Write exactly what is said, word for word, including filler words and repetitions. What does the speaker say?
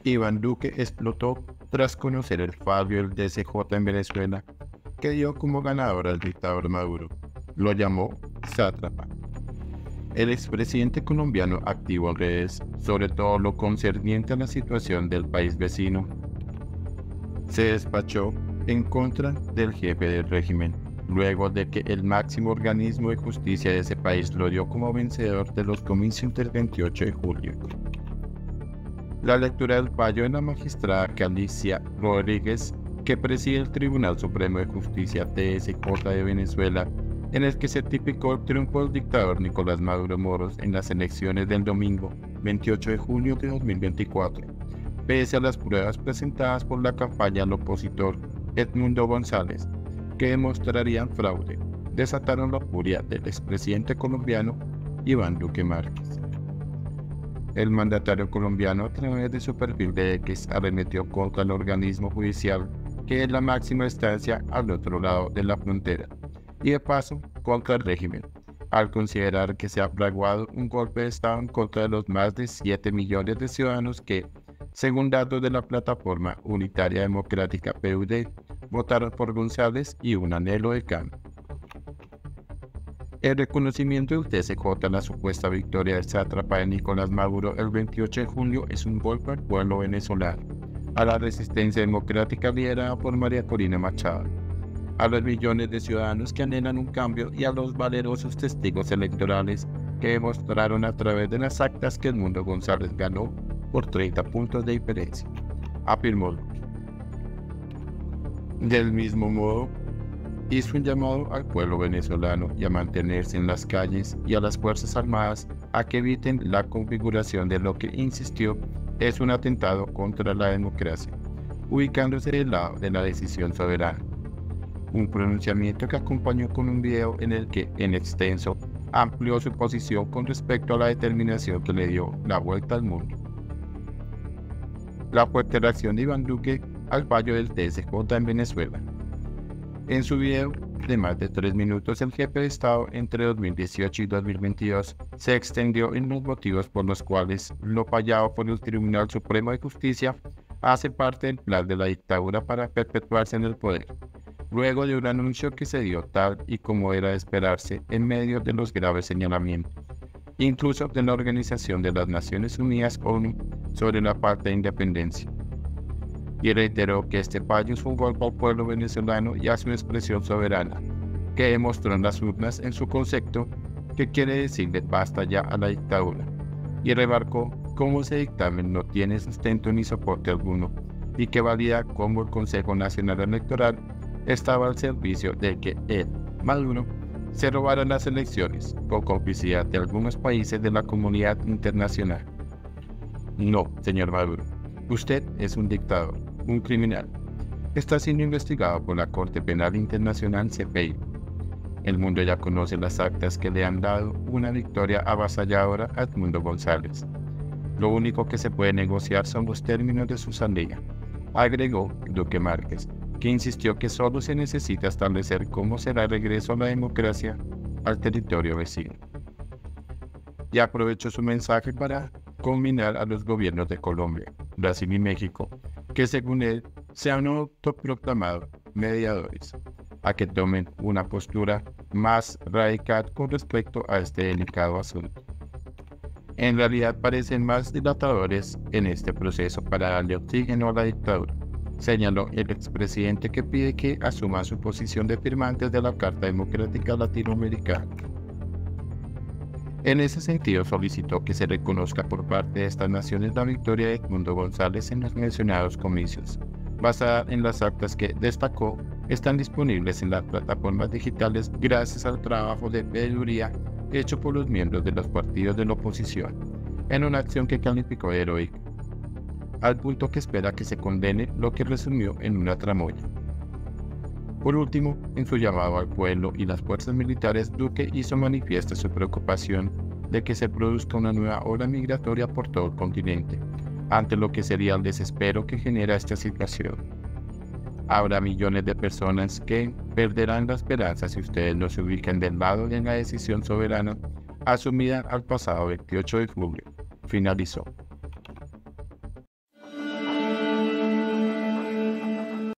Iván Duque explotó tras conocer el fallo del D C J en Venezuela, que dio como ganador al dictador Maduro. Lo llamó sátrapa. El expresidente colombiano activó en redes sobre todo lo concerniente a la situación del país vecino. Se despachó en contra del jefe del régimen, luego de que el máximo organismo de justicia de ese país lo dio como vencedor de los comicios del veintiocho de julio. La lectura del fallo de la magistrada Calicia Rodríguez, que preside el Tribunal Supremo de Justicia T S J de Venezuela, en el que certificó el triunfo del dictador Nicolás Maduro Moros en las elecciones del domingo veintiocho de junio de dos mil veinticuatro, pese a las pruebas presentadas por la campaña al opositor Edmundo González, que demostrarían fraude, desataron la furia del expresidente colombiano Iván Duque Márquez. El mandatario colombiano, a través de su perfil de X, arremetió contra el organismo judicial, que es la máxima instancia al otro lado de la frontera, y de paso contra el régimen, al considerar que se ha fraguado un golpe de Estado en contra de los más de siete millones de ciudadanos que, según datos de la Plataforma Unitaria Democrática P U D, votaron por González y un anhelo de cambio. El reconocimiento del T S J a la supuesta victoria del sátrapa de Nicolás Maduro el veintiocho de julio es un golpe al pueblo venezolano, a la resistencia democrática liderada por María Corina Machado, a los millones de ciudadanos que anhelan un cambio y a los valerosos testigos electorales que demostraron a través de las actas que Edmundo González ganó por treinta puntos de diferencia, afirmó Duque. Del mismo modo, hizo un llamado al pueblo venezolano y a mantenerse en las calles y a las Fuerzas Armadas a que eviten la configuración de lo que insistió es un atentado contra la democracia, ubicándose del lado de la decisión soberana. Un pronunciamiento que acompañó con un video en el que, en extenso, amplió su posición con respecto a la determinación que le dio la vuelta al mundo. La fuerte reacción de Iván Duque al fallo del T S J en Venezuela. En su video de más de tres minutos, el jefe de Estado entre dos mil dieciocho y dos mil veintidós se extendió en los motivos por los cuales lo fallado por el Tribunal Supremo de Justicia hace parte del plan de la dictadura para perpetuarse en el poder, luego de un anuncio que se dio tal y como era de esperarse en medio de los graves señalamientos, incluso de la Organización de las Naciones Unidas ONU sobre la falta de independencia. Y reiteró que este fallo es un golpe al pueblo venezolano y a su expresión soberana, que demostró en las urnas en su concepto que quiere decirle basta ya a la dictadura, y remarcó cómo ese dictamen no tiene sustento ni soporte alguno, y que valida cómo el Consejo Nacional Electoral estaba al servicio de que él, Maduro, se robara las elecciones con complicidad de algunos países de la comunidad internacional. No, señor Maduro, usted es un dictador, un criminal. Está siendo investigado por la Corte Penal Internacional C P I. El mundo ya conoce las actas que le han dado una victoria avasalladora a Edmundo González. Lo único que se puede negociar son los términos de su salida, agregó Duque Márquez, que insistió que solo se necesita establecer cómo será el regreso a la democracia al territorio vecino. Y aprovechó su mensaje para combinar a los gobiernos de Colombia, Brasil y México, que según él se han autoproclamado mediadores, a que tomen una postura más radical con respecto a este delicado asunto. En realidad parecen más dilatadores en este proceso para darle oxígeno a la dictadura, señaló el expresidente, que pide que asuma su posición de firmantes de la Carta Democrática Latinoamericana. En ese sentido, solicitó que se reconozca por parte de estas naciones la victoria de Edmundo González en los mencionados comicios, basada en las actas que, destacó, están disponibles en las plataformas digitales gracias al trabajo de veeduría hecho por los miembros de los partidos de la oposición, en una acción que calificó de heroica, al punto que espera que se condene lo que resumió en una tramoya. Por último, en su llamado al pueblo y las fuerzas militares, Duque hizo manifiesta su preocupación de que se produzca una nueva ola migratoria por todo el continente, ante lo que sería el desespero que genera esta situación. Habrá millones de personas que perderán la esperanza si ustedes no se ubican del lado de la decisión soberana asumida al pasado veintiocho de julio, finalizó.